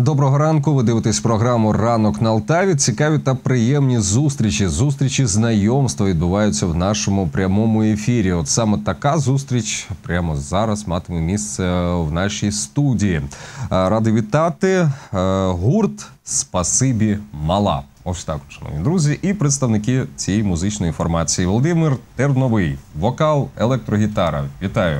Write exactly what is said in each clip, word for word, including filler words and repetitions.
Доброго ранку, ви дивитесь програму «Ранок на Алтаві». Цікаві та приємні зустрічі, зустрічі знайомства відбуваються в нашому прямому ефірі. От саме така зустріч прямо зараз матиме місце в нашій студії. Радий вітати гурт «Спасибі, мала». Ось так, шановні друзі, і представники цієї музичної формації. Володимир Терновий, вокал, електрогітара. Вітаю.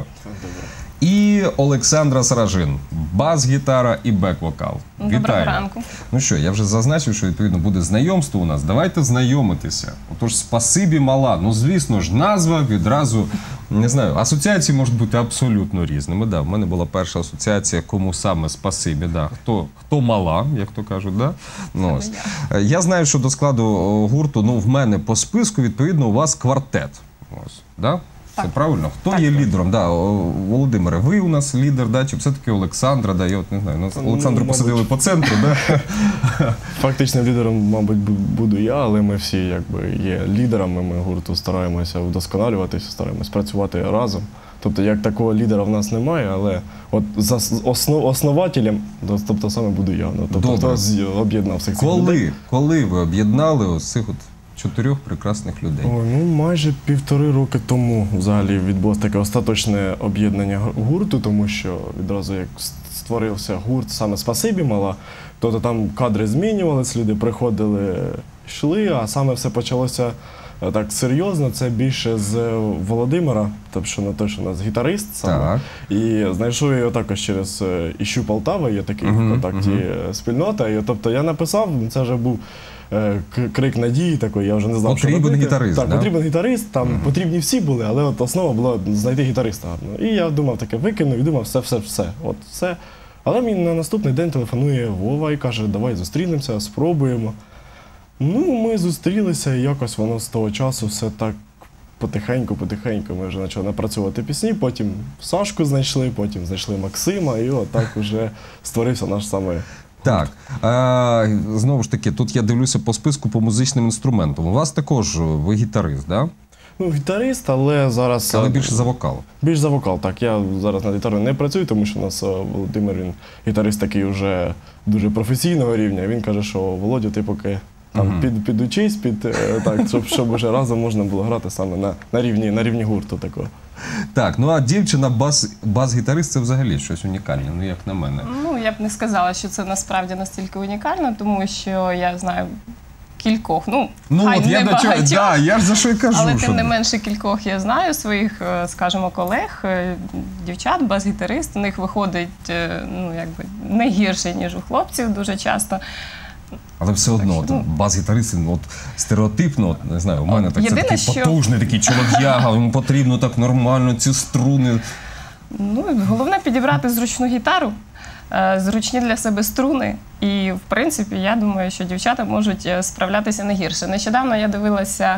І Олександра Саражин, бас-гітара і бек-вокал. Доброго Вітаю. ранку. Ну що, я вже зазначив, що відповідно буде знайомство у нас. Давайте знайомитися. Отож, «Спасибі, мала». Ну, звісно ж, назва відразу, не знаю, асоціації можуть бути абсолютно різними. Да, в мене була перша асоціація, кому саме «спасибі». Да. Хто, хто мала, як то кажуть. Да? Ну, ось. Я. я знаю, що до складу гурту, ну, в мене по списку, відповідно, у вас квартет. Ось, да? Це правильно? Хто так, є так. лідером? Да, Володимире, ви у нас лідер, да? Чи все-таки Олександра? Да? Я от не знаю, нас Олександру ну, посадили мабуть... по центру, да? Фактичним лідером, мабуть, буду я, але ми всі якби є лідерами, ми гурту стараємося вдосконалюватися, стараємося працювати разом. Тобто, як такого лідера в нас немає, але от за основ, основателем, тобто саме буду я. Ну, тобто, хто об'єднав всіх цих людей. Коли ви об'єднали ось цих от чотирьох прекрасних людей? О, ну, майже півтори роки тому взагалі відбулося таке остаточне об'єднання гурту, тому що відразу як створився гурт саме «Спасибі, мала», то там кадри змінювалися, люди приходили, йшли, а саме все почалося так серйозно, це більше з Володимира, тобто на те, що у нас гітарист саме. Так. І знайшов я його також через «Іщу Полтава», є такий uh-huh, в контакті uh-huh. спільнота. І, тобто я написав, це вже був крик надії такий, я вже не знав, що робити. Потрібен гітарист, так? Да? Потрібен гітарист, там uh-huh. потрібні всі були, але от основа була знайти гітариста гарно. І я думав таке, викинув і думав все, все, все, от все. Але мені на наступний день телефонує Вова і каже, давай зустрінемося, спробуємо. Ну, ми зустрілися і якось воно з того часу все так потихеньку-потихеньку ми вже почали напрацьовувати пісні, потім Сашку знайшли, потім знайшли Максима і отак вже створився наш саме. Так, а, знову ж таки, тут я дивлюся по списку по музичним інструментам. У вас також ви гітарист, так? Да? Ну, гітарист, але зараз... Але більше за вокал. Більше за вокал, так. Я зараз над гітарою не працюю, тому що у нас Володимир, він гітарист такий вже дуже професійного рівня. Він каже, що Володя, ти поки там uh-huh. під, підучись, під, так, щоб, щоб вже разом можна було грати саме на, на, рівні, на рівні гурту такого. Так, ну а дівчина бас, бас-гітарист – це взагалі щось унікальне, ну як на мене. Ну, я б не сказала, що це насправді настільки унікально, тому що я знаю кількох, ну, ну хай от не я багатьох, до чого, да, я ж за що й кажу. але що... тим не менше кількох я знаю своїх, скажімо, колег, дівчат, бас-гітарист, у них виходить, ну, якби, не гірше, ніж у хлопців дуже часто. Але все одно, от, ну, бас-гітарист, от, стереотипно, от, не знаю, у мене так, це такий що... потужний, такий чолов'яга, йому потрібно так нормально ці струни. Ну, головне підібрати зручну гітару, зручні для себе струни. І, в принципі, я думаю, що дівчата можуть справлятися не гірше. Нещодавно я дивилася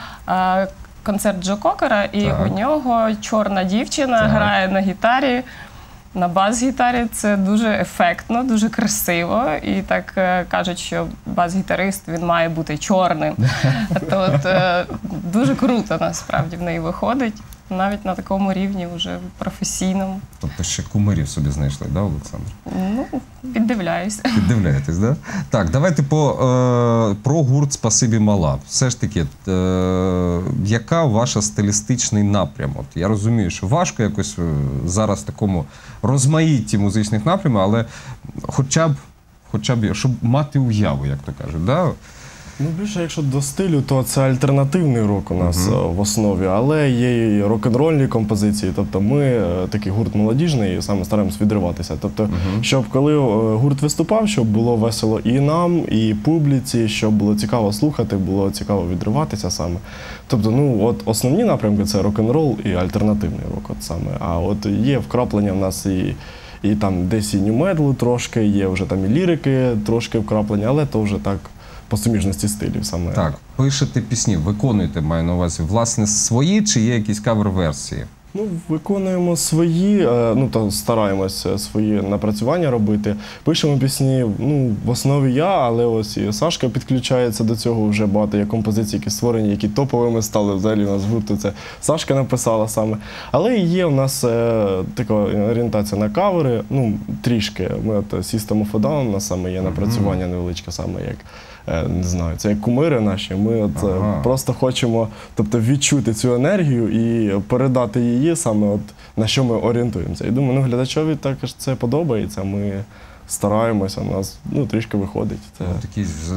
концерт Джо Кокера, і так. у нього чорна дівчина так. грає на гітарі. На бас-гітарі це дуже ефектно, дуже красиво. І так кажуть, що бас-гітарист, він має бути чорним. То от, дуже круто, насправді, в неї виходить. Навіть на такому рівні, вже професійному. Тобто ще кумирів собі знайшли, да, Олександр? Ну, піддивляюся. Піддивляєтесь, да? Так, давайте по, е, про гурт «Спасибі, мала». Все ж таки, е, яка ваша стилістичний напрям? От я розумію, що важко якось зараз в такому розмаїтті музичних напрямів, але хоча б, хоча б, щоб мати уяву, як то кажуть, да? Ну, більше, якщо до стилю, то це альтернативний рок у нас uh-huh. в основі, але є і рок-н-рольні композиції. Тобто ми такий гурт молодіжний і саме стараємось відриватися. Тобто, uh-huh. щоб коли гурт виступав, щоб було весело і нам, і публіці, щоб було цікаво слухати, було цікаво відриватися саме. Тобто, ну, от основні напрямки – це рок-н-рол і альтернативний рок от саме. А от є вкраплення в нас і і там десь і нью-металу трошки, є вже там і лірики трошки вкраплення, але то вже так по суміжності стилів саме. Так, пишете пісні, виконуєте, маю на увазі, власне, свої чи є якісь кавер-версії? Ну, виконуємо свої, е, ну, то стараємося свої напрацювання робити. Пишемо пісні, ну, в основі я, але ось і Сашка підключається до цього, вже багато є композицій, які створені, які топовими стали взагалі у нас в гурту. Це Сашка написала саме. Але є у нас е, така орієнтація на кавери, ну, трішки. Ми от System of a Down, у нас саме є напрацювання невеличке, саме як, е, не знаю, це як кумири наші. Ми от е, Ага. просто хочемо, тобто, відчути цю енергію і передати її саме от на що ми орієнтуємося. І думаю, ну, глядачові також це подобається. Ми стараємося, у нас, ну, трішки виходить. Це... Ну, такі з-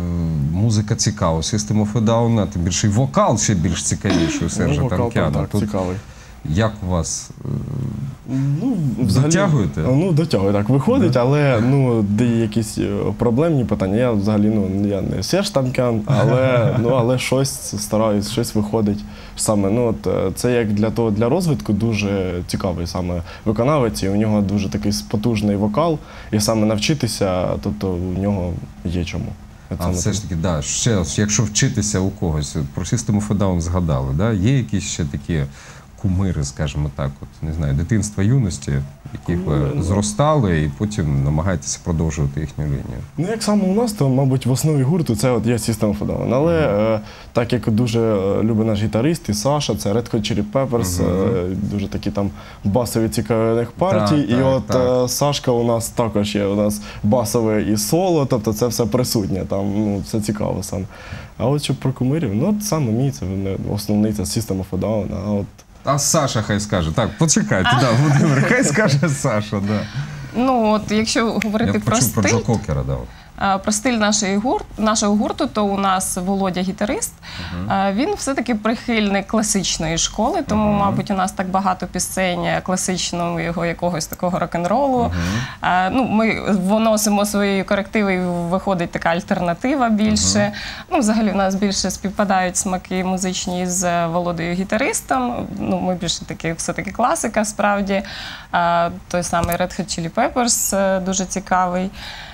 музика цікава. System of a Down, а тим більше і вокал ще більш цікавіший у Сержа ну, вокал, Танкяна. так, Тут цікавий. як у вас? е, Ну, Дотягуєте? Ну, дотягую, так, виходить, але, ну, де є якісь е, проблемні питання. Я взагалі, ну, я не Серж Танкян, але, ну, але щось стараюсь, щось виходить. Саме, ну, от, е, це як для того, для розвитку дуже цікавий саме виконавець, і у нього дуже такий потужний вокал, і саме навчитися, тобто у нього є чому. Це А не все ж таки, да, ще, ось, якщо вчитися у когось, про System of a Down згадали, да? Є якісь ще такі кумири, скажімо так, от, не знаю, дитинства, юності, яких ви Кумири, ну. зростали і потім намагаєтеся продовжувати їхню лінію? Ну, як саме у нас, то, мабуть, в основі гурту це от є System of a Down. Але е, так як дуже е, любить наш гітарист і Саша, це Red Hot Chili Peppers, е, дуже такі там басові цікаві у них партії. Так, і так, от так. е, Сашка у нас також є, у нас басове і соло, тобто це все присутнє, там, ну, все цікаво саме. А от що про кумирів, ну, от саме мій, це не- основний, це System of a Down, а от А Саша хай скаже. Так, почекайте, да, Володимир, хай скаже Саша, да. Ну, от якщо говорити Я про почув про стиль, Джо Кокера, да. от. Е, про стиль нашої гур... нашого гурту, то у нас Володя гітарист. Е, Він все-таки прихильник класичної школи, тому, мабуть, у нас так багато пісень класичного його якогось такого рок-н-ролу. Е, Ну, ми вносимо свої корективи, і виходить така альтернатива більше. Ну, взагалі, в нас більше співпадають смаки музичні з Володою гітаристом. Ну, ми більше таки, все-таки класика, справді. Е, Той самий Red Hot Chili Peppers е, дуже цікавий.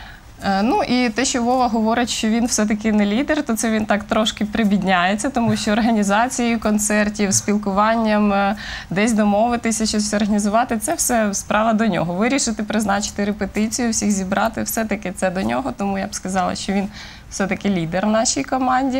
Е, Ну і те, що Вова говорить, що він все-таки не лідер, то це він так трошки прибідняється, тому що організацією концертів, спілкуванням, е, десь домовитися, щось організувати, це все справа до нього. Вирішити, призначити репетицію, всіх зібрати, все-таки це до нього, тому я б сказала, що він все-таки лідер в нашій команді.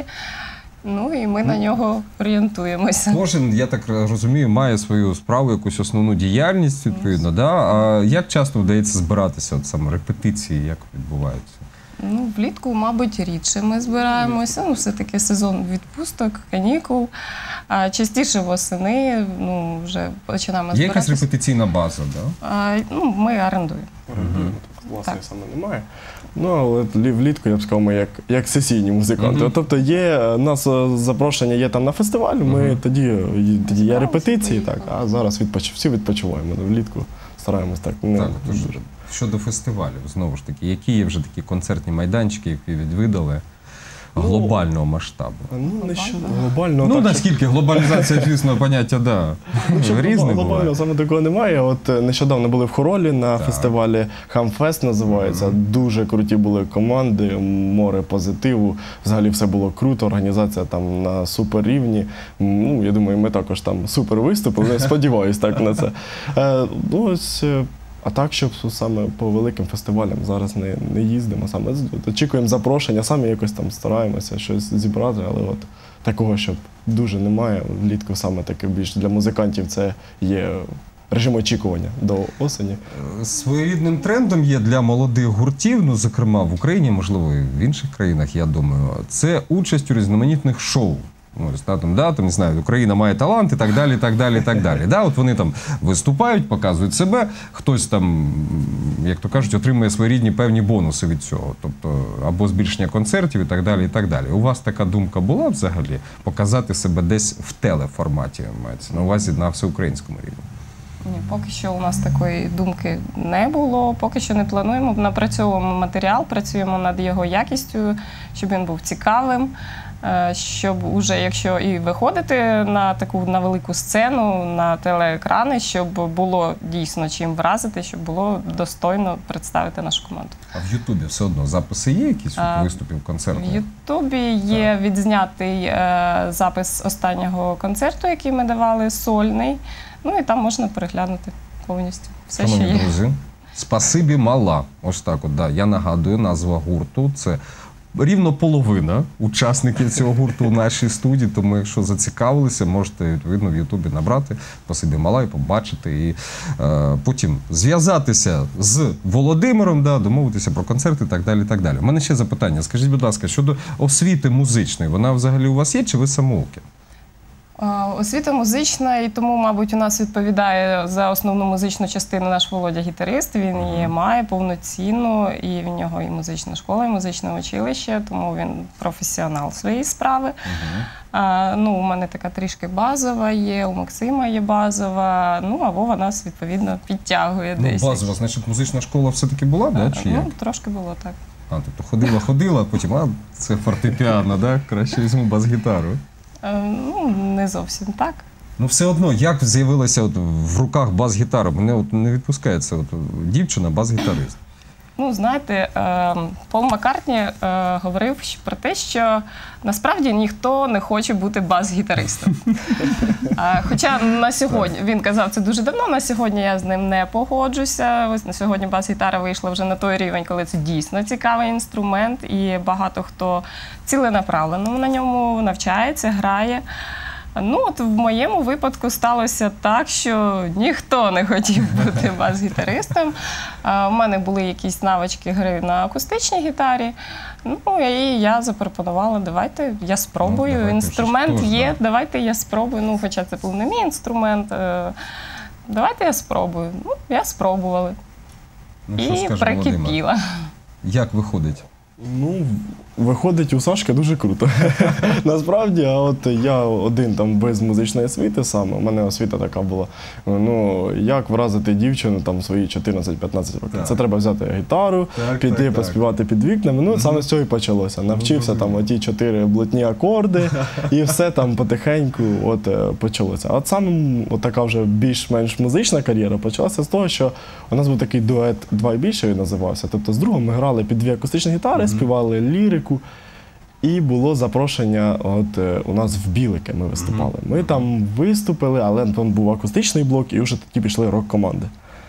Ну і ми на нього орієнтуємося. Кожен, я так розумію, має свою справу, якусь основну діяльність, відповідно. Да? А як часто вдається збиратися, от саме репетиції, як відбуваються? Ну, влітку, мабуть, рідше ми збираємося. Ну, все-таки сезон відпусток, канікул. А частіше восени, ну, вже починаємо Є якась збиратися. репетиційна база, да? А, ну, ми орендуємо. власної Так. саме немає. Ну, але лі- влітку, я б сказав, ми як, як сесійні музиканти. Мгм. Тобто є, у нас е, запрошення є там на фестиваль, ми Мгм. тоді, і- тоді є репетиції, так, поїхали. а зараз відпоч... всі відпочиваємо. Влітку стараємось так. Не, Так, тож, дуже. щодо фестивалів, знову ж таки, які є вже такі концертні майданчики, які відвідали глобального масштабу? Ну, не що глобально. Ну, так, що- наскільки глобалізація, звісно, поняття, да. Ну, щоб Різне глобально буває. саме такого немає. От е, нещодавно були в Хоролі на Так. фестивалі Хамфест називається. Дуже круті були команди, море позитиву. Взагалі все було круто, організація там на супер рівні. Ну, я думаю, ми також там супер виступили. Я сподіваюсь так на це. Е, ну, ось, е, а так, щоб саме по великим фестивалям зараз не, не їздимо. Саме з- очікуємо запрошення, самі якось там стараємося щось зібрати, але от такого, щоб дуже немає. Влітку саме таке більш для музикантів це є режим очікування до осені. Своєрідним трендом є для молодих гуртів, ну, зокрема в Україні, можливо, і в інших країнах, я думаю, це участь у різноманітних шоу. Ну, ось, да, там, да, там, не знаю, Україна має талант і так далі, і так далі, і так далі. Да, от вони там виступають, показують себе, хтось там, як то кажуть, отримує своєрідні певні бонуси від цього. Тобто, або збільшення концертів і так далі, і так далі. У вас така думка була взагалі показати себе десь в телеформаті, мається на увазі на всеукраїнському рівні? Ні, поки що у нас такої думки не було, поки що не плануємо. Напрацьовуємо матеріал, працюємо над його якістю, щоб він був цікавим. е, щоб уже, якщо і виходити на таку на велику сцену, на телеекрани, щоб було дійсно чим вразити, щоб було достойно представити нашу команду. А в Ютубі все одно записи є якісь А, от виступів, концертів? В Ютубі є відзнятий е, запис останнього концерту, який ми давали, сольний. Ну і там можна переглянути повністю все, що Шановні є. друзі, спасибі мала. Ось так от, да. Я нагадую, назва гурту – це рівно половина учасників цього гурту у нашій студії, тому якщо зацікавилися, можете, відповідно, в Ютубі набрати «Спасибі мала» і побачити, і е, потім зв'язатися з Володимиром, да, домовитися про концерти і так далі, і так далі. У мене ще запитання. Скажіть, будь ласка, щодо освіти музичної, вона взагалі у вас є, чи ви самоуки? Е, Освіта музична, і тому, мабуть, у нас відповідає за основну музичну частину наш Володя гітарист. Він її має повноцінну, і в нього і музична школа, і музичне училище, тому він професіонал своєї справи. А, ну, у мене така трішки базова є, у Максима є базова, ну, а Вова нас, відповідно, підтягує Ну, десь. базова, значить, музична школа все-таки була, да, чи як? Ну, трошки було так. А, тобто ходила-ходила, а потім, а, це фортепіано, да? Краще візьму бас-гітару. Е, Ну, не зовсім так. Ну, все одно, як з'явилася от в руках бас-гітара? Мене от не відпускається от, дівчина, бас-гітарист. Ну, знаєте, е, Пол Маккартні е, говорив щ- про те, що насправді ніхто не хоче бути бас-гітаристом. А, Хоча на сьогодні, він казав це дуже давно, на сьогодні я з ним не погоджуся. Ось на сьогодні бас-гітара вийшла вже на той рівень, коли це дійсно цікавий інструмент, і багато хто ціленаправлено на ньому навчається, грає. Ну, от в моєму випадку сталося так, що ніхто не хотів бути бас-гітаристом. У мене були якісь навички гри на акустичній гітарі. Ну, і я запропонувала, давайте я спробую. Ну, давайте, Інструмент що ж, є, да. давайте я спробую. Ну, хоча це був не мій інструмент. е, Давайте я спробую. Ну, я спробувала. Ну, що І скаже Володимир? прикипіла. Як виходить? Ну, виходить у Сашки дуже круто. Насправді, а от я один там без музичної освіти саме, у мене освіта така була. Ну, як вразити дівчину там свої чотирнадцять-п'ятнадцять років? Так. Це треба взяти гітару, Так, піти так, так. поспівати під вікнами. Ну, саме з цього і почалося. Навчився там оті чотири блатні акорди, і все там потихеньку от е, почалося. А от саме от така вже більш-менш музична кар'єра почалася з того, що у нас був такий дует «Два і більше» він називався. Тобто з другом ми грали під дві акустичні гітари, співали лірику. І було запрошення от, е, у нас в Білики ми виступали. Ми там виступили, але там був акустичний блок, і вже тоді пішли рок-команди.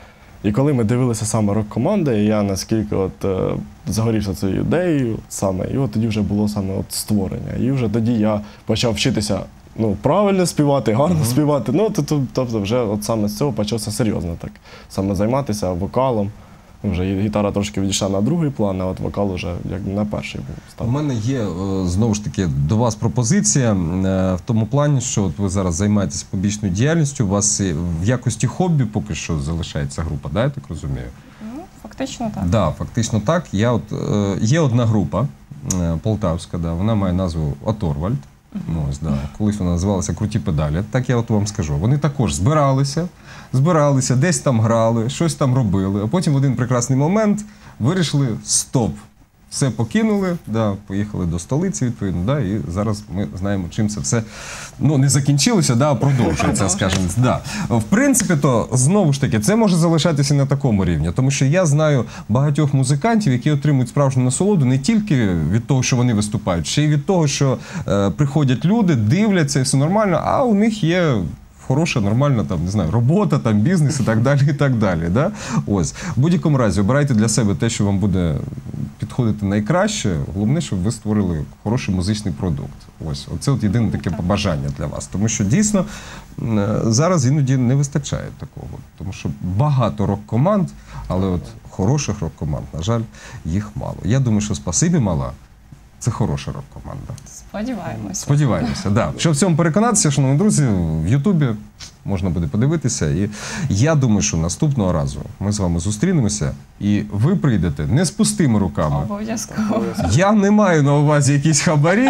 І коли ми дивилися саме рок-команди, я наскільки от, е, загорівся цією ідеєю саме, і от тоді вже було саме от створення. І вже тоді я почав вчитися ну, правильно співати, гарно співати. Ну, то- то- тобто вже от саме з цього почався серйозно так. Саме займатися вокалом. Вже гітара трошки відійшла на другий план, а от вокал вже як на перший був. У став. мене є, е, знову ж таки, до вас пропозиція е, в тому плані, що от ви зараз займаєтесь побічною діяльністю, у вас і в якості хобі поки що залишається група, да, я так розумію? Ну, фактично так. Так, да, фактично так. Я от, е, є одна група е, полтавська, да, вона має назву Оторвальд. Ну, ось, да. Колись вона називалася «Круті педалі». Так я от вам скажу. Вони також збиралися, збиралися, десь там грали, щось там робили, а потім в один прекрасний момент вирішили стоп. Все покинули, да, поїхали до столиці, відповідно, да, і зараз ми знаємо, чим це все ну, не закінчилося, да, а продовжується, скажімо. Да. В принципі, то, знову ж таки, це може залишатися на такому рівні, тому що я знаю багатьох музикантів, які отримують справжню насолоду не тільки від того, що вони виступають, ще й від того, що е, приходять люди, дивляться, і все нормально, а у них є хороша, нормальна там, не знаю, робота, там, бізнес і так далі, і так далі. Да? Ось. В будь-якому разі, обирайте для себе те, що вам буде підходити найкраще. Головне, щоб ви створили хороший музичний продукт. Ось. Оце от єдине таке побажання для вас. Тому що дійсно е, зараз іноді не вистачає такого. Тому що багато рок-команд, але от хороших рок-команд, на жаль, їх мало. Я думаю, що «Спасибі мала» – це хороша рок-команда. Сподіваємося. Сподіваємося, да. Щоб в цьому переконатися, шановні друзі, в Ютубі можна буде подивитися. І я думаю, що наступного разу ми з вами зустрінемося, і ви прийдете не з пустими руками. Обов'язково. Я не маю на увазі якісь хабарі,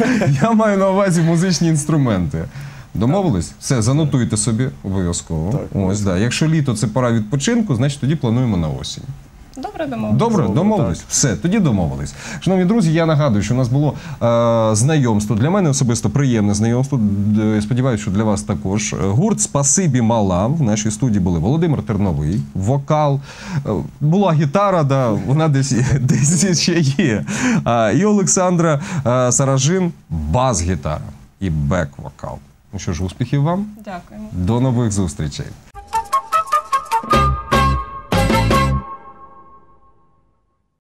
я маю на увазі музичні інструменти. Домовились? Все, занотуйте собі обов'язково. Так. Ось, да. Якщо літо – це пора відпочинку, значить тоді плануємо на осінь. Добре, домовились. Добре, Добре, домовились. Все, тоді домовились. Шановні друзі, я нагадую, що у нас було е, знайомство. Для мене особисто приємне знайомство. Д- Сподіваюся, що для вас також. Гурт «Спасибі мала». В нашій студії були Володимир Терновий, вокал. Е, була гітара, да, вона десь, десь ще є. А, і Олександра е, Саражин, бас-гітара і бек-вокал. Ну що ж, успіхів вам. Дякуємо. До нових зустрічей.